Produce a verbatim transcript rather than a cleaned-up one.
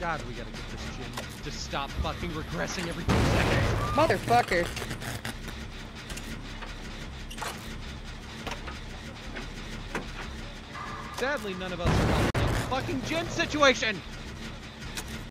God, we gotta get this gym to stop fucking regressing every two seconds. Motherfucker. Sadly, none of us are helping the fucking gym situation.